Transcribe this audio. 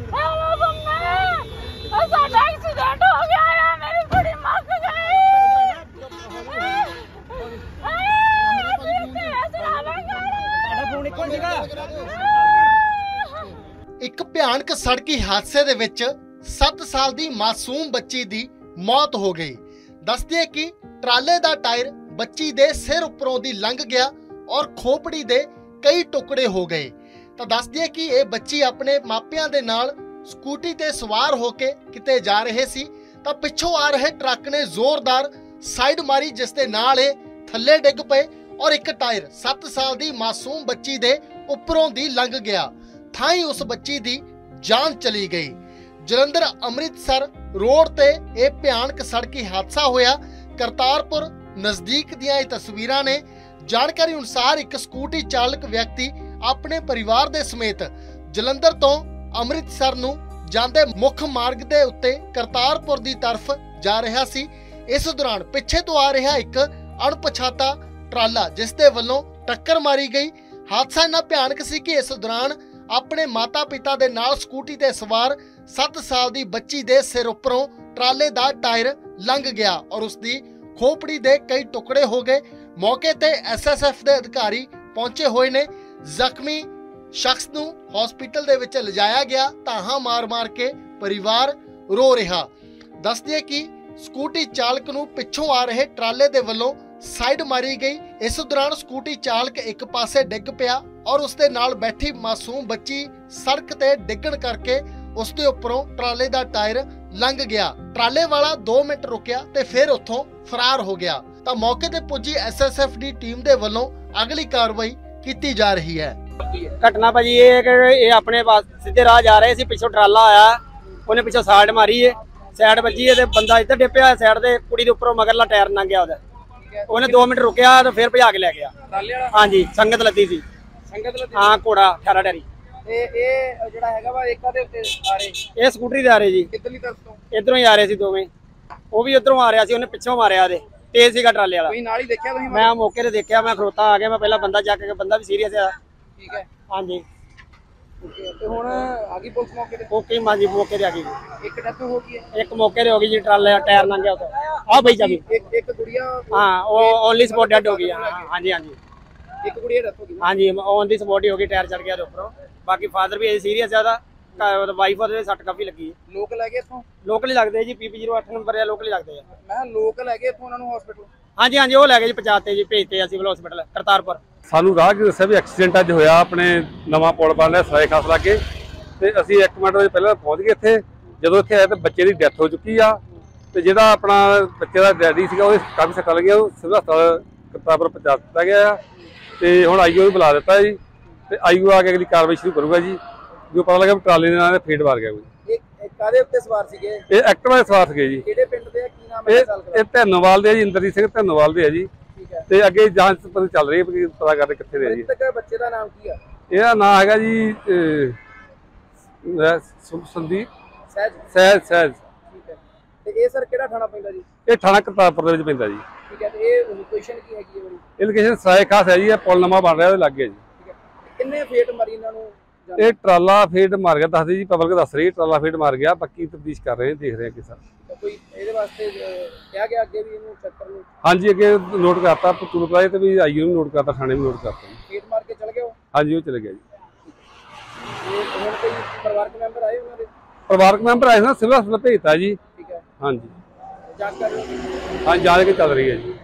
साडा एक्सीडेंट हो गया है, मेरी कुड़ी मर गई। एक भयानक सड़की हादसे दे विच 7 साल दी मासूम बच्ची दी मौत हो गई। दसदे है कि ट्राले दा टायर बच्ची दे सिर उपरों दी लंघ गया और खोपड़ी दे कई टुकड़े हो गए। तो दसदे है कि यह बच्ची अपने मापियां दे नाल स्कूटी ते सवार होके किते जा रहे सी तां पिछों आ रहे ट्रक ने जोरदार साइड मारी, जिस दे नाल थल्ले डिग पे और एक टायर 7 साल दी मासूम बच्ची दे उपरों दी लंघ गया। थाई उस बच्ची दी जान चली गई। जलंधर अमृतसर रोड ते यह भयानक सड़की हादसा होया। करतारपुर नजदीक दियां तस्वीरां ने। जानकारी अनुसार एक स्कूटी चालक व्यक्ति अपने परिवार दे समेत जलंधर तो अमृतसर नूं जांदे मुख मार्ग दे उत्ते करतारपुर दी तरफ जा रहा सी। इस दौरान पिछे तो आ रहा एक अणपछाता ट्राला जिस दे वल्लों टक्कर मारी गई। हादसा इन्ना भयानक सी कि इस दौरान अपने माता पिता दे नाल स्कूटी ते सवार 7 साल दी बच्ची दे सिर उपरों ट्राले दा टायर लंघ गया और उसदी खोपड़ी दे कई टुकड़े हो गए। मौके ते SSF दे अधिकारी पहुंचे हुए ने। जख्मी शख्स नूं हॉस्पिटल दे विच लिजाया गया। ताहां मार मार के परिवार रो रहा। दसदे कि स्कूटी चालक नूं पिछों आ रहे ट्राले दे वल्लों साइड मारी गई। इस दौरान स्कूटी चालक एक पासे डिग पिया और उसदे नाल बैठी मासूम बच्ची सड़क ते डिगण करके उसदे उपरों ट्राले दा टायर लंघ गया। ट्राले वाला 2 मिनट रुकिया ते फिर उत्थों फरार हो गया। तां मौके ते पुजी SSF दी टीम दे वल्लों अगली कार्रवाई कीती जा रही है। घटना भाजी ये है कि ये अपने पास सीधे राह जा रहे सी, पिछों ट्राला आया, उन्हें पिछों साइड मारी है, साइड बजी है ते बंदा इधर डिप्पिया साइड ते कुड़ी दे उपरों मगरला टायर लंघ गया ओदा। उन्हें 2 मिनट रुकिया तो फिर भजा के ले गया। हाँ जी, संगत लदी सी। हाँ, घोड़ा ठहरा डरी। ये स्कूटरी ते आ रहे जी, इधरों ही आ रहे सी दोवें। वो भी उधरों आ रहा सी, उन्हें पिछों मारिया दे तेज सीगा ट्राले वाला। मैं मौके ते देखा, मैं खड़ोता आ गया। मैं पहला बंदा चक के, बंदा भी सीरियस है। ठीक है, हाँ जी। ओके मां जी, मौके ते आ गई। एक मौके ते हो गई जी, ट्राले टायर लंघ गया उधर। हाँ भाई चाबी एक गुड़िया, हाँ वो ओनली स्पॉट डेड हो गई। हाँ जी, हाँ जी, एक गुड़िया डेथ हो गई। हाँ जी, ऑन दी स्पॉट ही हो गई, टायर चढ़ गया ऊपर। बाकी फादर भी सीरियस है, वाइफ और सट काफी लगी है। लोकल है इथों, लोकल ही लगते जी, PP 08 नंबर है, लोकल ही लगते हैं। मैं लोकल है इथों उन्हां नूं हॉस्पिटल। हाँ जी, हाँ जी, वो लै गए जी, पहुंचाते जी, भेजते सिविल हॉस्पिटल करतारपुर। सानू राह दस्सिया भी एक्सीडेंट अज होया अपने नवा पुल बन रहा सराय खास लागे ते असीं 1 मिनट पहले पहुंच गए इत्थे। जदों इत्थे आए तो बच्चे की डैथ हो चुकी आ ते जिहड़ा अपना बच्चे का डैडी सीगा ओहदे काफी सट्टां लगियां, सिविल हस्पताल करतारपुर पहुंचा दित्ता गया ते हुण IO नूं बुला दित्ता जी ते IO आ के अगली कार्रवाई शुरू करूगा जी। जो पता लगा ट्राले दे नाल फेट मार गया कोई। कादे उत्ते सवार सीगे? ये एक्टिवा सवार सीगे जी। किहड़े पिंड दे, की नाम है? ये धन्नवाल दे जी, इंद्रजीत सिंह धन्नवाल दे है जी। ते अगे जांच चल रही है, पता करदे कित्थे दे जी। बच्चे दा नाम की है? इहदा नाम हैगा जी संदीप सहज। ठीक है, ते ये सर किहड़ा थाना पैंदा जी? ये थाना करतारपुर दे विच पैंदा जी। ठीक है, ते ये लोकेशन की हैगी है? ये लोकेशन सराय खास है जी, पुल नवा बन रहा, ओहदे लागे जी। ठीक है, किन्ने फेट मारी इन्हां नूं? ये ट्राला फेट मार गया, दसदी जी, पब्लिक दस रही ट्राला फेट मार गया। बाकी तफ्तीश कर रहे हैं, देख रहे हैं कि सर कोई ਇਹਦੇ ਵਾਸਤੇ ਕਿਹਾ ਗਿਆ ਅੱਗੇ ਵੀ ਇਹਨੂੰ ਚੈੱਕ ਕਰਨ ਨੂੰ। ਹਾਂਜੀ, ਅੱਗੇ ਨੋਟ ਕਰਤਾ ਪਤੂਲ ਪਲਾਏ ਤੇ ਵੀ IO ਨੂੰ ਨੋਟ ਕਰਤਾ, ਥਾਣੇ ਵੀ ਨੋਟ ਕਰਤਾ। ਫੇਟ ਮਾਰ ਕੇ ਚਲ ਗਏ ਉਹ? ਹਾਂਜੀ, ਉਹ ਚਲੇ ਗਿਆ ਜੀ। ਇਹ ਹੁਣ ਕੋਈ ਪਰਿਵਾਰਕ ਮੈਂਬਰ ਆਏ ਉਹਨਾਂ ਦੇ? ਪਰਿਵਾਰਕ ਮੈਂਬਰ ਆਏ ਨਾ, ਸਿਵਲ ਹਸਪਤਾਲ ਭੇਜਤਾ ਜੀ। ਠੀਕ ਹੈ, ਹਾਂਜੀ, ਜਾਂਚ ਕਰ ਰਹੇ ਹੋ? ਹਾਂ, ਜਾਂਚ ਕੇ ਚੱਲ ਰਹੀ ਹੈ ਜੀ।